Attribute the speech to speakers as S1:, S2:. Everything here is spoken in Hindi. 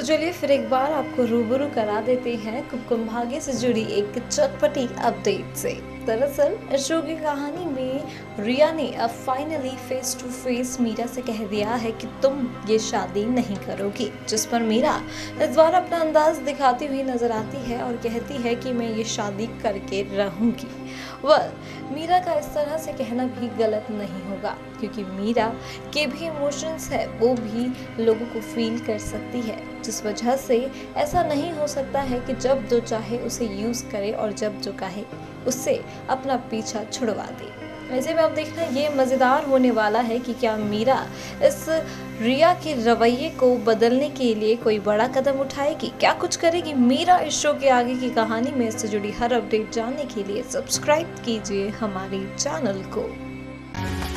S1: चलिए फिर एक बार आपको रूबरू करा देते हैं कुमकुम भाग्य से जुड़ी एक चटपटी अपडेट से। दरअसल इस शो की कहानी में रिया ने अब finally face to face Meera से कह दिया है कि तुम ये शादी नहीं करोगी, जिस पर मीरा इस बार अपना अंदाज दिखाती हुई नजर आती है और कहती है कि मैं ये शादी करके रहूंगी। मीरा का इस तरह से कहना भी गलत नहीं होगा, क्योंकि मीरा के भी इमोशंस है, वो भी लोगों को फील कर सकती है, जिस वजह से ऐसा नहीं हो सकता है कि जब जो चाहे उसे यूज करे और जब जो चाहे उससे अपना पीछा छुड़वा दे। ऐसे में अब देखना ये मजेदार होने वाला है कि क्या मीरा इस रिया के रवैये को बदलने के लिए कोई बड़ा कदम उठाएगी, क्या कुछ करेगी मीरा इस शो के आगे की कहानी में। इससे जुड़ी हर अपडेट जानने के लिए सब्सक्राइब कीजिए हमारे चैनल को।